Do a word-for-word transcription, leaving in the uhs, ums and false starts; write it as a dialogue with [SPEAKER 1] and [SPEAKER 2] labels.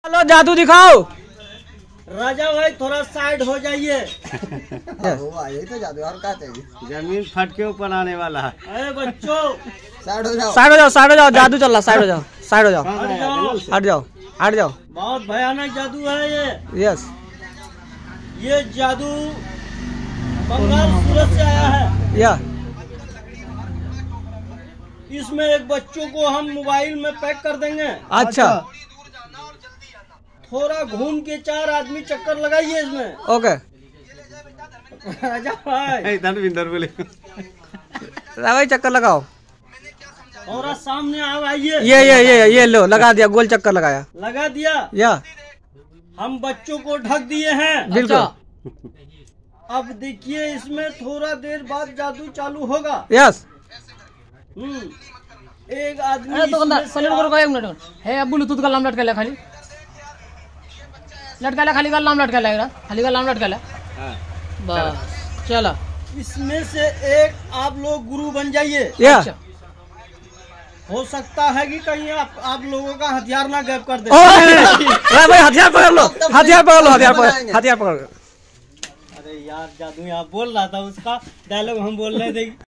[SPEAKER 1] चलो जादू दिखाओ।
[SPEAKER 2] राजा भाई थोड़ा साइड हो जाइए।
[SPEAKER 3] यही तो जादू और क्या चाहिए।
[SPEAKER 4] जमीन फट के ऊपर आने वाला है।
[SPEAKER 2] अरे बच्चों
[SPEAKER 3] साइड हो जाओ,
[SPEAKER 1] साइड हो जाओ, साइड हो जाओ, जादू चल रहा, साइड हो जाओ, साइड हो जाओ,
[SPEAKER 2] हट जाओ।
[SPEAKER 1] हट जाओ, हट जाओ।
[SPEAKER 2] बहुत भयानक जादू है ये।
[SPEAKER 1] यस,
[SPEAKER 2] ये जादू बंगाल सूरत से आया है।
[SPEAKER 1] या
[SPEAKER 2] इसमें एक बच्चों को हम मोबाइल में पैक कर देंगे।
[SPEAKER 1] अच्छा,
[SPEAKER 2] थोड़ा घूम के चार आदमी चक्कर लगाइए इसमें।
[SPEAKER 1] ओके।
[SPEAKER 2] राजा भाई
[SPEAKER 4] धर्मिंदर बोले
[SPEAKER 1] भाई चक्कर लगाओ।
[SPEAKER 2] थोड़ा सामने आओ, आइए।
[SPEAKER 1] ये ये ये ये लो, लगा दिया, गोल चक्कर लगाया।
[SPEAKER 2] लगा दिया।
[SPEAKER 1] या
[SPEAKER 2] हम बच्चों को ढक दिए हैं।
[SPEAKER 1] बिल्कुल।
[SPEAKER 2] अब देखिए इसमें थोड़ा देर बाद जादू चालू होगा।
[SPEAKER 1] यस।
[SPEAKER 2] हम्म एक आदमी
[SPEAKER 5] अरे तो
[SPEAKER 2] इसमें
[SPEAKER 5] कंधा
[SPEAKER 2] से
[SPEAKER 5] सलेट करो एक मिनट है अब ब्लूटूथ का नाम लटका ले, खाली लटका ले, खाली का नाम लटका ले, खाली का नाम लटका ले। बस चलो,
[SPEAKER 2] इसमें से एक आप लोग गुरु बन जाइए।
[SPEAKER 1] या
[SPEAKER 5] अच्छा।
[SPEAKER 2] हो सकता है कि कहीं आप आप लोगों का हथियार ना गायब कर दे।
[SPEAKER 1] ओ नहीं, नहीं, नहीं। भाई हथियार पकड़ लो, हथियार पकड़ लो, हथियार पकड़, हथियार पकड़।
[SPEAKER 2] अरे यार जादू यहाँ बोल रहा था, उसका डायलॉग हम बोल रहे थे।